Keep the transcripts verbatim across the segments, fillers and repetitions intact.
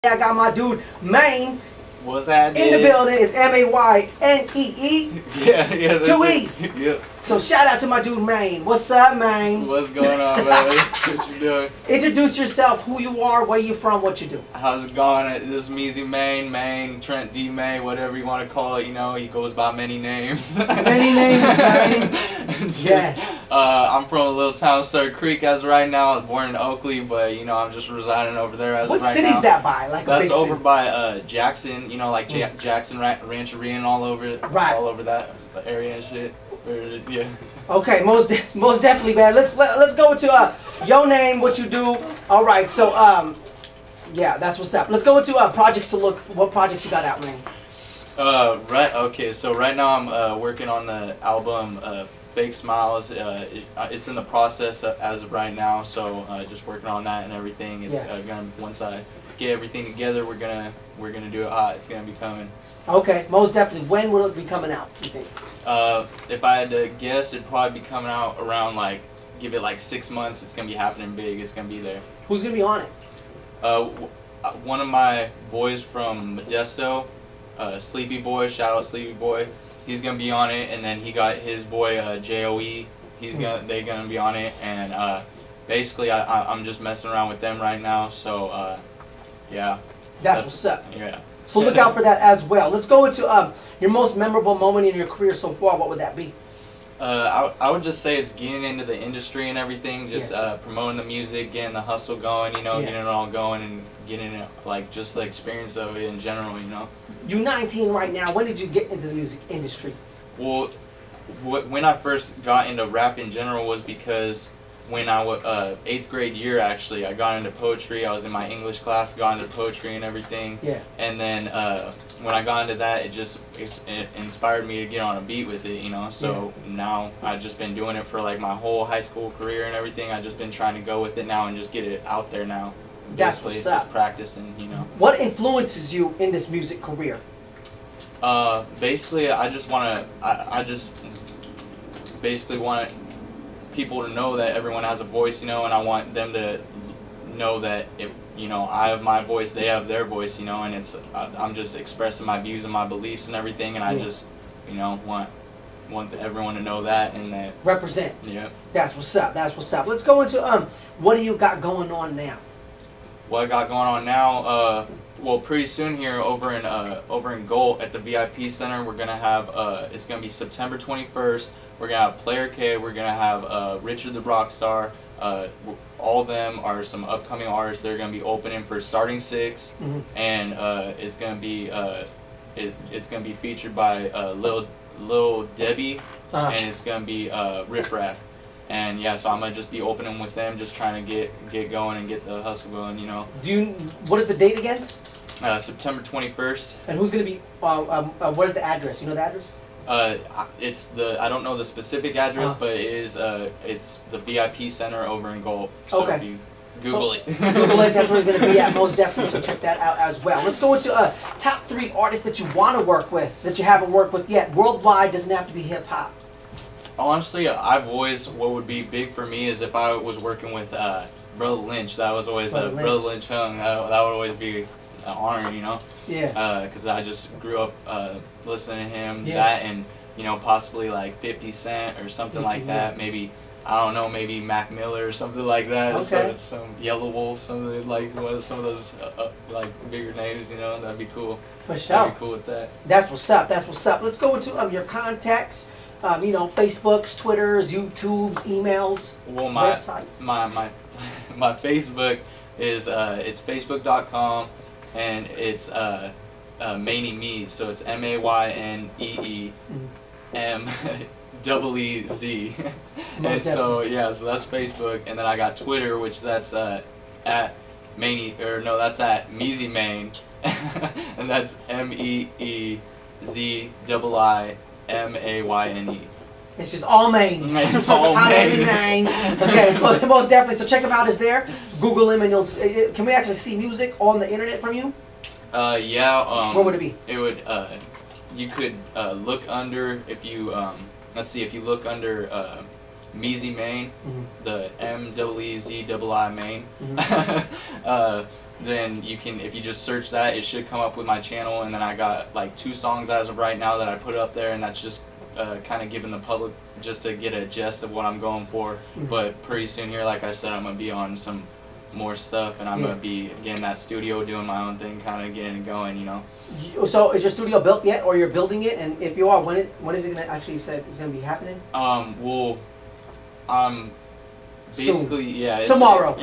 I got my dude Maine What's that? in the building. It's M A Y N E E. Yeah, yeah. Two E's. Yep. So shout out to my dude Maine. What's up, Maine? What's going on, man? What you doing? Introduce yourself, who you are, where you from, what you do. How's it going? This is Meezy Maine, Maine, Trent D. May, whatever you want to call it. You know, he goes by many names. Many names, Maine. Yeah. Uh, I'm from a little town, Sutter Creek, as of right now. I was born in Oakley, but you know, I'm just residing over there as what of right city's now. that by? Like That's a big over city? by uh, Jackson. You know, like J Mm. Jackson, Ra Rancheria, and all over, Right. all over that area and shit. Where is it? Yeah. Okay, most de most definitely, man. Let's let, let's go into uh your name, what you do. All right, so um, yeah, that's what's up. Let's go into uh projects to look. For, what projects you got out, man? Uh, right. Okay, so right now I'm uh, working on the album uh, Fake Smiles. Uh, it, uh, it's in the process uh, as of right now, so uh, just working on that and everything. It's Yeah. uh, gonna once I get everything together, we're gonna we're gonna do it hot. It's gonna be coming. Okay, most definitely. When will it be coming out, you think? Uh, if I had to guess, it'd probably be coming out around like give it like six months. It's gonna be happening big. It's gonna be there. Who's gonna be on it? Uh, w uh, one of my boys from Modesto, uh, Sleepy Boy, shout out Sleepy Boy. He's gonna be on it, and then he got his boy uh, J O E. He's gonna they gonna be on it, and uh, basically I, I I'm just messing around with them right now. So uh, yeah. That's, that's what's up. Yeah. So look out for that as well. Let's go into um your most memorable moment in your career so far. What would that be? Uh, I, I would just say it's getting into the industry and everything, just Yeah. uh, promoting the music, getting the hustle going, you know, Yeah. getting it all going, and getting it, like, just the experience of it in general, you know. You nineteen right now. When did you get into the music industry? Well, wh when I first got into rap in general was because when I was uh, eighth grade year, actually, I got into poetry. I was in my English class, got into poetry and everything. Yeah. And then uh, when I got into that, it just it inspired me to get on a beat with it, you know. So yeah. Now I've just been doing it for like my whole high school career and everything. I've just been trying to go with it now and just get it out there now. That's Basically, what's up. Just practicing, you know. What influences you in this music career? Uh, basically, I just want to. I, I just basically want people to know that everyone has a voice, you know, and I want them to know that if, you know, I have my voice, they have their voice, you know, and it's, I, I'm just expressing my views and my beliefs and everything, and I yeah. just, you know, want want everyone to know that and that. Represent. Yeah. That's what's up. That's what's up. Let's go into um, what do you got going on now? What I got going on now, uh, well, pretty soon here over in uh, over in Gold at the V I P Center, we're gonna have uh, it's gonna be September twenty-first. We're gonna have Player K. We're gonna have uh, Richard the Rockstar. Uh, all of them are some upcoming artists. They're gonna be opening for Starting Six, Mm-hmm. and uh, it's gonna be uh, it, it's gonna be featured by uh, Lil Lil Debbie, Uh-huh. and it's gonna be uh, Riff Raff. And yeah, so I'm gonna just be opening with them, just trying to get get going and get the hustle going, you know. Do you? What is the date again? Uh, September twenty-first. And who's gonna be? Uh, um, uh, what is the address? You know the address? Uh, it's the I don't know the specific address, Uh-huh. but it is uh, it's the V I P Center over in Gulf. So Okay. if you Google So, it. Google it. That's where it's gonna be at. Most definitely. So check that out as well. Let's go into uh, top three artists that you want to work with that you haven't worked with yet. Worldwide, doesn't have to be hip hop. Honestly, I've always, what would be big for me is if I was working with uh, Brother Lynch. That was always Brother uh, Lynch. Brother Lynch Hung. That, that would always be an honor, you know. Yeah. Because I just grew up uh, listening to him. Yeah. That and you know possibly like fifty Cent or something like Yeah. that. Maybe I don't know. Maybe Mac Miller or something like that. Okay. Some, some Yellow Wolf. Something like one of some of those uh, uh, like bigger names. You know, that'd be cool. For sure. I'd be cool with that. That's what's up. That's what's up. Let's go into um, your contacts. Um, you know, Facebooks, Twitters, YouTubes, emails, Well, my websites. my my my Facebook is uh, it's facebook dot com and it's uh, uh, Mainy Me. So it's M A Y N E E M double E Z. And Most so yeah, so that's Facebook, and then I got Twitter, which that's uh, at Mainy or no, that's at Meezy Maine, and that's M E E Z double I M A Y N E. It's just all Maine. It's all Maine. Maine. Okay, well, most definitely. So check him out. Is there? Google him, and you'll. uh, Can we actually see music on the internet from you? Uh, yeah. Um, Where would it be? It would. Uh, you could uh, look under if you. Um, let's see. If you look under uh, Meezy Maine, Mm-hmm. the M E E Z I I Maine. Mm-hmm. uh, then you can, if you just search that, it should come up with my channel. And then I got like two songs as of right now that I put up there, and that's just uh, kind of giving the public just to get a gist of what I'm going for. Mm-hmm. But pretty soon here, like I said, I'm gonna be on some more stuff, and I'm yeah. gonna be getting that studio, doing my own thing, kind of getting it going, you know. So is your studio built yet, or you're building it? And if you are, when it when is it gonna actually said it's gonna be happening? Um, well, um. Basically, Soon. yeah. It's tomorrow.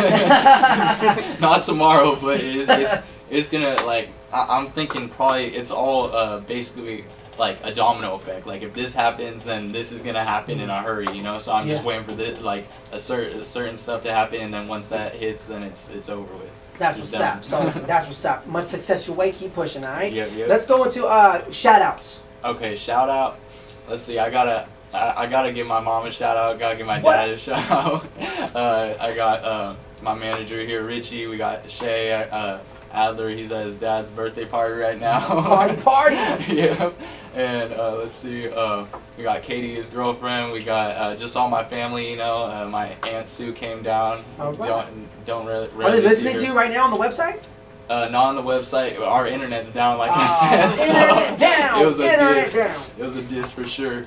A, not tomorrow, but it's, it's, it's gonna, like, I, I'm thinking probably it's all uh, basically like a domino effect. Like, if this happens, then this is gonna happen in a hurry, you know? So I'm yeah. just waiting for this, like, a, certain a certain stuff to happen, and then once that hits, then it's it's over with. That's what's up. So that's what's up. Much success your way. Keep pushing, all right? Yep, yep. Let's go into uh, shout-outs. Okay, shout-out. Let's see, I gotta... I, I gotta give my mom a shout out. Gotta give my what? dad a shout out. Uh, I got uh, my manager here, Richie. We got Shay uh, Adler. He's at his dad's birthday party right now. Party, party. Yeah. And uh, let's see. Uh, we got Katie, his girlfriend. We got uh, just all my family. You know, uh, my aunt Sue came down. All right. Don't don't really. Are they listening to you right now on the website? Uh, not on the website. Our internet's down, like oh, I said. Internet so down. It was a internet diss. down. It was a diss for sure.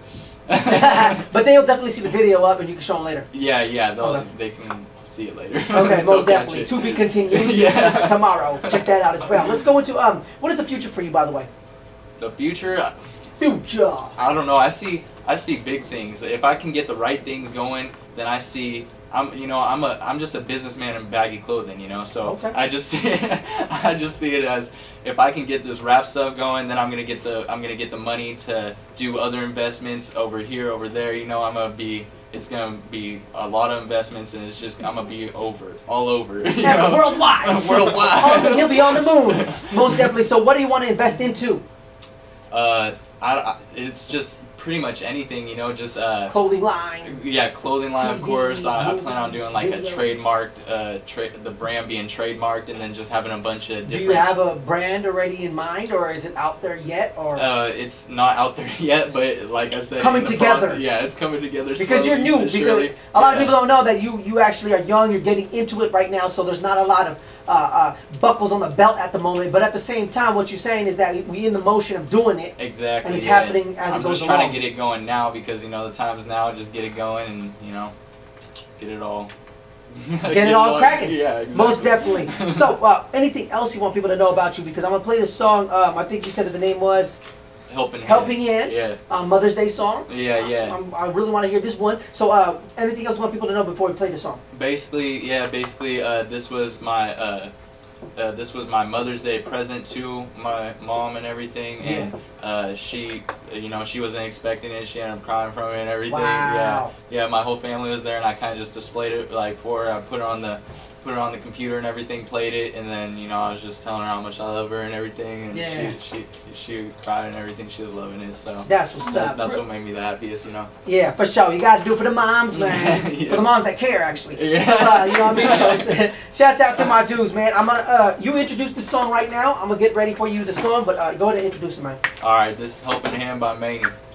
But they'll definitely see the video up, and you can show them later. Yeah, yeah, okay. they can see it later. Okay, most definitely. To be continued. Yeah. Tomorrow. Check that out as well. Let's go into um. What is the future for you, by the way? The future. Future. I don't know. I see. I see big things. If I can get the right things going, then I see. I'm, you know, I'm a, I'm just a businessman in baggy clothing, you know. So okay. I just, see it, I just see it as if I can get this rap stuff going, then I'm gonna get the, I'm gonna get the money to do other investments over here, over there. You know, I'm gonna be, it's gonna be a lot of investments, and it's just, I'm gonna be over, all over. You know? Worldwide. Worldwide. He'll be on the moon, most definitely. So, what do you want to invest into? Uh, I, I, it's just pretty much anything, you know, just uh, clothing line. Yeah, clothing line, T V, of course. I, I plan on doing like video. a trademarked, uh, tra the brand being trademarked, and then just having a bunch of different. Do you have a brand already in mind, or is it out there yet, or? Uh, it's not out there yet, but like I said, coming together. Process, yeah, it's coming together. Because you're new. Because surely. a lot yeah. of people don't know that you you actually are young. You're getting into it right now, so there's not a lot of uh, uh, buckles on the belt at the moment. But at the same time, what you're saying is that we in the motion of doing it. Exactly. And it's yeah. happening as I'm it goes just trying along. to get it going now, because you know the time's now. Just get it going, and you know, get it all. Get, get it all cracking. Yeah, exactly. Most definitely. So, uh, anything else you want people to know about you? Because I'm gonna play this song. Um, I think you said that the name was Helping Hand. Helping Hand. Yeah. Uh, Mother's Day song. Yeah, yeah. Um, I really want to hear this one. So, uh, anything else you want people to know before we play the song? Basically, yeah. Basically, uh, this was my. Uh, Uh, this was my Mother's Day present to my mom and everything, and uh, she, you know, she wasn't expecting it. She ended up crying from it and everything. Wow. Yeah, yeah. My whole family was there, and I kind of just displayed it like for her. I put it on the, put it on the computer and everything, played it, and then you know I was just telling her how much I love her and everything, and yeah. she, she she cried and everything. She was loving it. So that's what's that, up. That's what made me the happiest, you know. Yeah, for sure. You got to do it for the moms, man. Yeah. For the moms that care, actually. Yeah. So, uh, you know what I mean? So, shouts out to my dudes, man. I'm gonna uh, you introduce the song right now. I'm gonna get ready for you the song, but uh, go ahead and introduce it, man. All right, this is Helping Hand by Maney.